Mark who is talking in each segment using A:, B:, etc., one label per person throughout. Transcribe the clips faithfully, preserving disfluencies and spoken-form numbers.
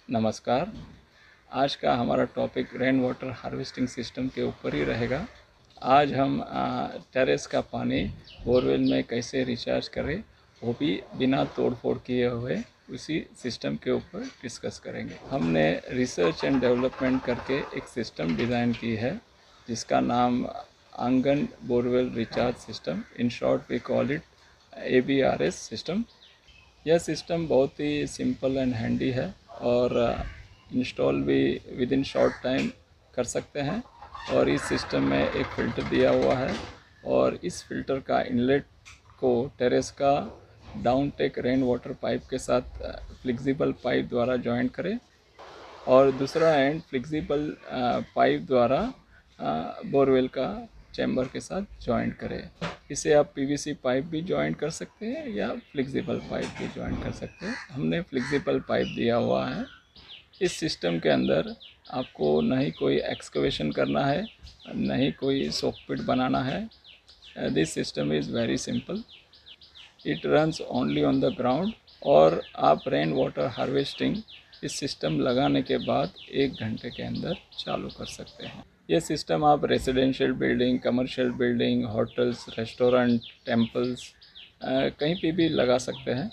A: नमस्कार। आज का हमारा topic rain water harvesting system के ऊपर ही रहेगा। आज हम टेरेस का पानी बोरवेल में कैसे रिचार्ज करें, वो भी बिना तोड़ फोड़ किए हुए उसी सिस्टम के ऊपर डिस्कस करेंगे। हमने रिसर्च एंड डेवलपमेंट करके एक सिस्टम डिज़ाइन की है जिसका नाम Aangan borewell recharge system, in short we call it A B R S system. यह सिस्टम बहुत ही सिंपल एंड हैंडी है और इंस्टॉल भी विद इन शॉर्ट टाइम कर सकते हैं। और इस सिस्टम में एक फ़िल्टर दिया हुआ है और इस फिल्टर का इनलेट को टेरेस का down take rain water pipe के साथ फ्लेक्सिबल पाइप द्वारा जॉइंट करें और दूसरा एंड फ्लेक्सिबल पाइप द्वारा बोरवेल का चैम्बर के साथ जॉइंट करें। इसे आप पीवीसी पाइप भी जॉइंट कर सकते हैं या फ्लेक्सिबल पाइप भी जॉइंट कर सकते हैं। हमने फ्लेक्सिबल पाइप दिया हुआ है। इस सिस्टम के अंदर आपको न ही कोई एक्सकवेशन करना है, न ही कोई सॉकपिट बनाना है। This system is very simple, it runs only on the ground. और आप रेन वाटर हार्वेस्टिंग इस सिस्टम लगाने के बाद एक घंटे के अंदर चालू कर सकते हैं। ये सिस्टम आप residential building, commercial building, hotels, restaurant, temples कहीं पे भी लगा सकते हैं।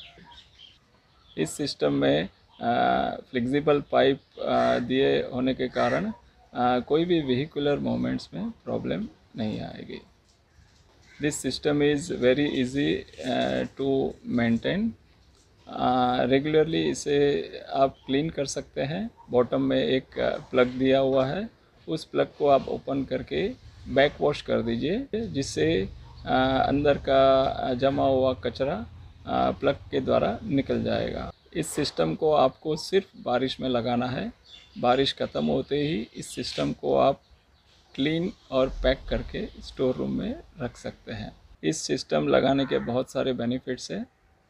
A: इस सिस्टम में फ्लेक्सिबल पाइप दिए होने के कारण आ, कोई भी व्हीकुलर मूवमेंट्स में प्रॉब्लम नहीं आएगी। This system is very easy to maintain. Regularly इसे आप क्लीन कर सकते हैं। बॉटम में एक प्लग दिया हुआ है, उस प्लग को आप ओपन करके बैक वॉश कर दीजिए, जिससे अंदर का जमा हुआ कचरा प्लग के द्वारा निकल जाएगा। इस सिस्टम को आपको सिर्फ बारिश में लगाना है। बारिश ख़त्म होते ही इस सिस्टम को आप क्लीन और पैक करके स्टोर रूम में रख सकते हैं। इस सिस्टम लगाने के बहुत सारे बेनिफिट्स हैं।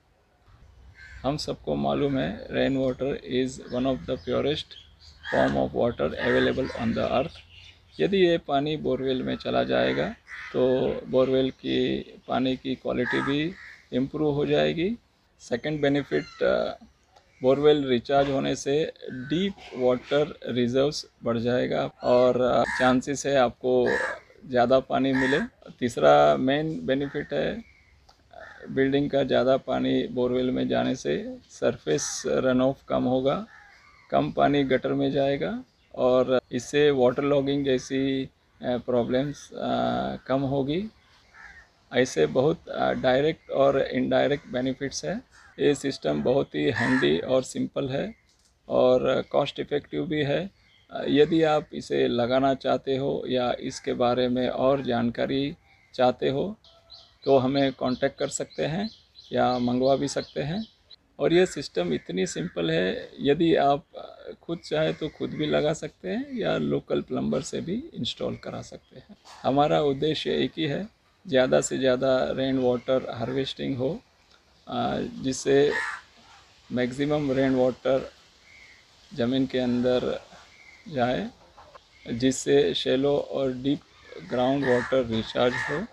A: हम सबको मालूम है rain water is one of the purest form of water available on the earth. यदि ये पानी बोरवेल में चला जाएगा तो बोरवेल की पानी की क्वालिटी भी इम्प्रूव हो जाएगी। सेकंड बेनिफिट, बोरवेल रिचार्ज होने से डीप वाटर रिजर्व्स बढ़ जाएगा और चांसेस है आपको ज़्यादा पानी मिले। तीसरा मेन बेनिफिट है, बिल्डिंग का ज़्यादा पानी बोरवेल में जाने से सरफेस रन ऑफ कम होगा, कम पानी गटर में जाएगा और इससे वाटर लॉगिंग जैसी प्रॉब्लम्स कम होगी। ऐसे बहुत डायरेक्ट और इनडायरेक्ट बेनिफिट्स है। ये सिस्टम बहुत ही हैंडी और सिंपल है और कॉस्ट इफ़ेक्टिव भी है। यदि आप इसे लगाना चाहते हो या इसके बारे में और जानकारी चाहते हो तो हमें कांटेक्ट कर सकते हैं या मंगवा भी सकते हैं। और ये सिस्टम इतनी सिंपल है, यदि आप खुद चाहे तो खुद भी लगा सकते हैं या लोकल प्लम्बर से भी इंस्टॉल करा सकते हैं। हमारा उद्देश्य एक ही है, ज़्यादा से ज़्यादा रेन वाटर हार्वेस्टिंग हो, जिससे मैक्सिमम रेन वाटर ज़मीन के अंदर जाए, जिससे शैलो और डीप ग्राउंड वाटर रिचार्ज हो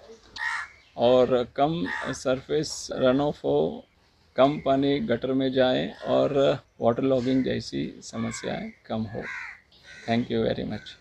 A: और कम सरफेस रन ऑफ हो, कम पानी गटर में जाए और वाटर लॉगिंग जैसी समस्याएं कम हो। Thank you very much.